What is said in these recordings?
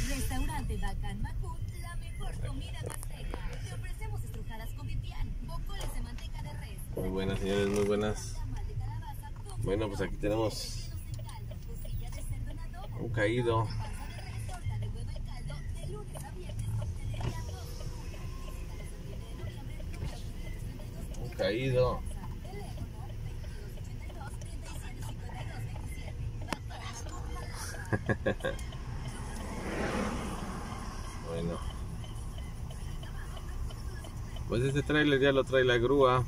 Restaurante Bacán Macún, la mejor comida azteca. Te ofrecemos estrujadas con pipián, bocoles de manteca de res. Muy buenas, señores, muy buenas. Bueno, pues aquí tenemos un caído. Un caído. Bueno, pues este tráiler ya lo trae la grúa.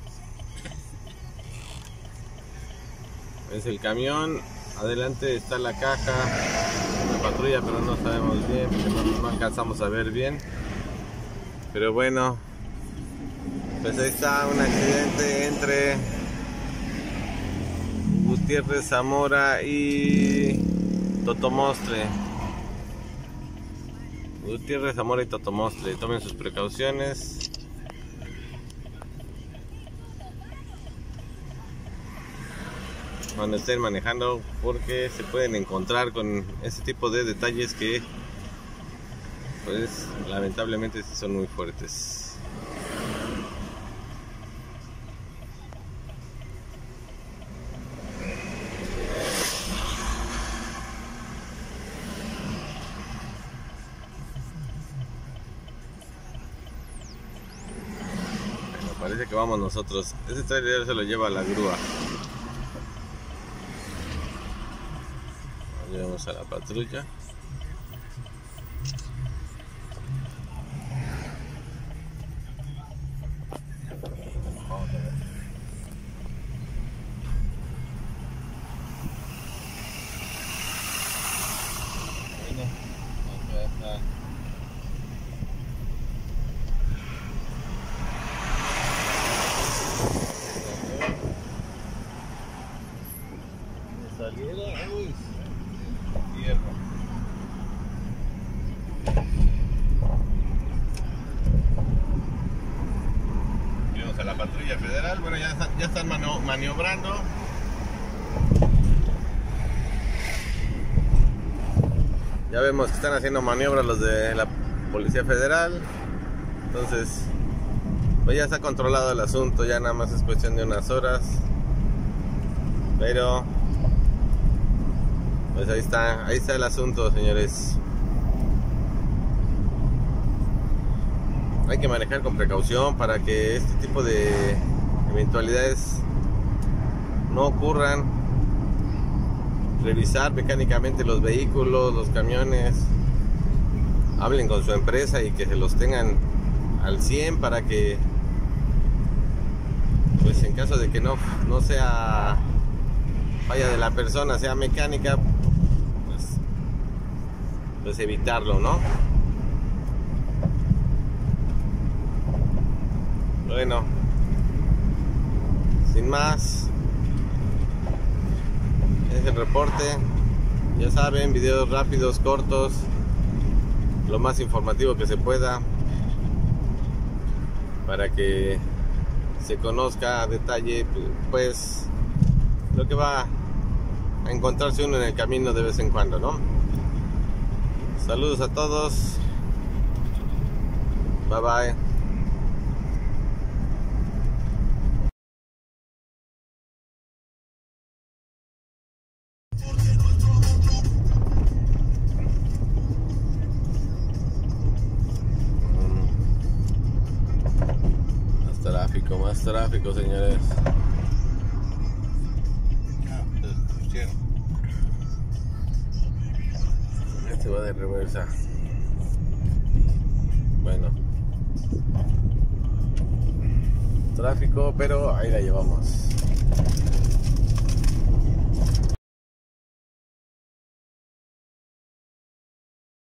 Es el camión, adelante está la caja, la patrulla, pero no sabemos bien, porque no alcanzamos a ver bien. Pero bueno, pues ahí está un accidente entre Gutiérrez Zamora y Totomostle. Gutiérrez Zamora y Totomostle, tomen sus precauciones. Cuando estén manejando, porque se pueden encontrar con este tipo de detalles que pues lamentablemente sí son muy fuertes. Bueno, parece que vamos nosotros. Este trailer se lo lleva a la grúa. Llevamos a la patrulla. Vamos a ver. Bueno, acá está. Salieron, uy. Vamos a la patrulla federal. Bueno, ya están maniobrando. Ya vemos que están haciendo maniobras los de la Policía Federal. Entonces, pues ya está controlado el asunto. Ya nada más es cuestión de unas horas. Pero pues ahí está el asunto, señores. Hay que manejar con precaución para que este tipo de eventualidades no ocurran. Revisar mecánicamente los vehículos, los camiones. Hablen con su empresa y que se los tengan al 100 para que, pues en caso de que no sea falla de la persona, sea mecánica, pues evitarlo, ¿no? Bueno, sin más, es el reporte. Ya saben, videos rápidos, cortos, lo más informativo que se pueda, para que se conozca a detalle pues lo que va a encontrarse uno en el camino de vez en cuando, ¿no? Saludos a todos. Bye bye. Más tráfico, señores. Este va de reversa. Bueno, tráfico, pero ahí la llevamos.